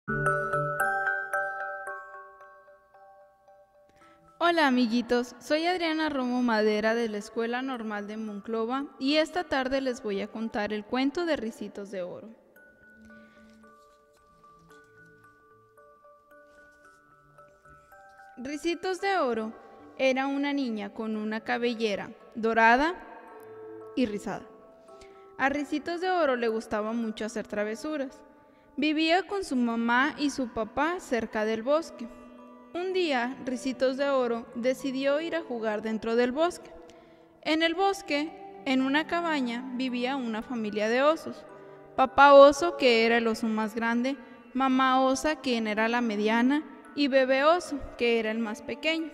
Hola amiguitos, soy Adriana Romo Madera de la Escuela Normal de Monclova y esta tarde les voy a contar el cuento de Ricitos de Oro. Ricitos de Oro era una niña con una cabellera dorada y rizada. A Ricitos de Oro le gustaba mucho hacer travesuras. Vivía con su mamá y su papá cerca del bosque. Un día, Ricitos de Oro decidió ir a jugar dentro del bosque. En el bosque, en una cabaña, vivía una familia de osos. Papá oso, que era el oso más grande, mamá osa, quien era la mediana, y bebé oso, que era el más pequeño.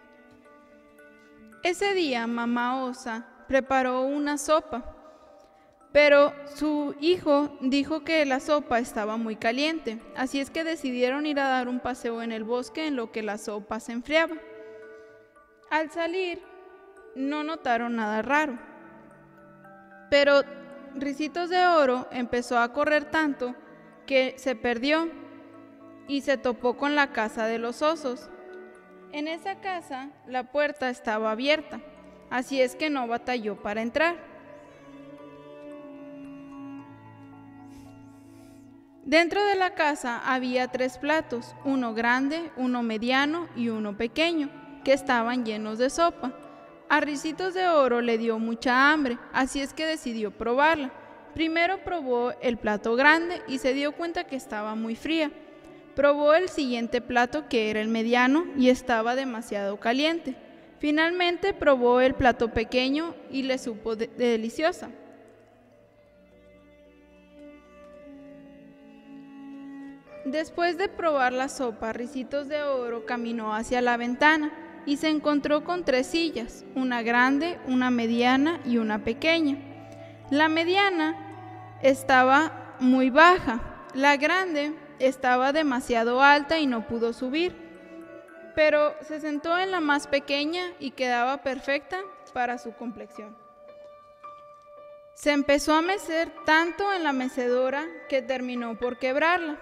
Ese día, mamá osa preparó una sopa, pero su hijo dijo que la sopa estaba muy caliente, así es que decidieron ir a dar un paseo en el bosque en lo que la sopa se enfriaba. Al salir, no notaron nada raro, pero Ricitos de Oro empezó a correr tanto que se perdió y se topó con la casa de los osos. En esa casa, la puerta estaba abierta, así es que no batalló para entrar. Dentro de la casa había 3 platos, uno grande, uno mediano y uno pequeño, que estaban llenos de sopa. A Ricitos de Oro le dio mucha hambre, así es que decidió probarla. Primero probó el plato grande y se dio cuenta que estaba muy fría. Probó el siguiente plato, que era el mediano, y estaba demasiado caliente. Finalmente probó el plato pequeño y le supo deliciosa. Después de probar la sopa, Ricitos de Oro caminó hacia la ventana y se encontró con 3 sillas, una grande, una mediana y una pequeña. La mediana estaba muy baja, la grande estaba demasiado alta y no pudo subir, pero se sentó en la más pequeña y quedaba perfecta para su complexión. Se empezó a mecer tanto en la mecedora que terminó por quebrarla.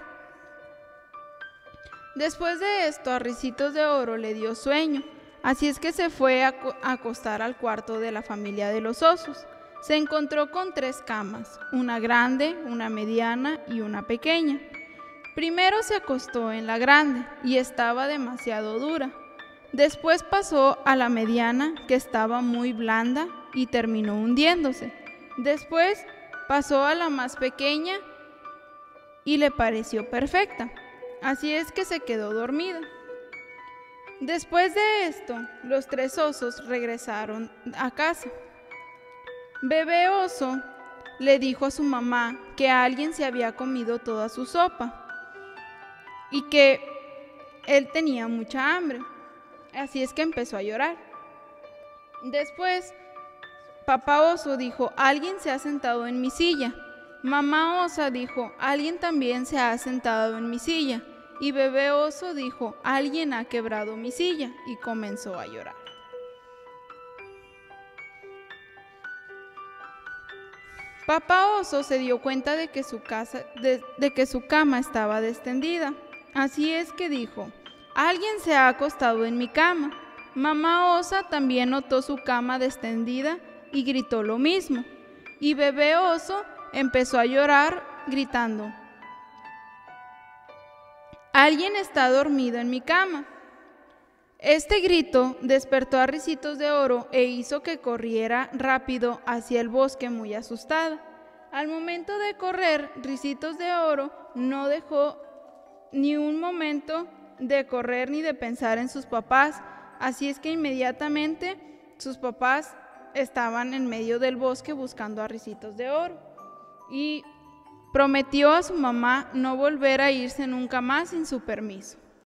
Después de esto, a Ricitos de Oro le dio sueño, así es que se fue a acostar al cuarto de la familia de los osos. Se encontró con 3 camas, una grande, una mediana y una pequeña. Primero se acostó en la grande y estaba demasiado dura. Después pasó a la mediana, que estaba muy blanda y terminó hundiéndose. Después pasó a la más pequeña y le pareció perfecta. Así es que se quedó dormida. Después de esto, los 3 osos regresaron a casa. Bebé oso le dijo a su mamá que alguien se había comido toda su sopa y que él tenía mucha hambre. Así es que empezó a llorar. Después, papá oso dijo: alguien se ha sentado en mi silla. Mamá osa dijo: alguien también se ha sentado en mi silla. Y bebé oso dijo: alguien ha quebrado mi silla, y comenzó a llorar. Papá oso se dio cuenta de que su cama estaba extendida. Así es que dijo: alguien se ha acostado en mi cama. Mamá osa también notó su cama extendida y gritó lo mismo. Y bebé oso empezó a llorar gritando: alguien está dormido en mi cama. Este grito despertó a Ricitos de Oro e hizo que corriera rápido hacia el bosque muy asustada. Al momento de correr, Ricitos de Oro no dejó ni un momento de correr ni de pensar en sus papás, así es que inmediatamente sus papás estaban en medio del bosque buscando a Ricitos de Oro y prometió a su mamá no volver a irse nunca más sin su permiso.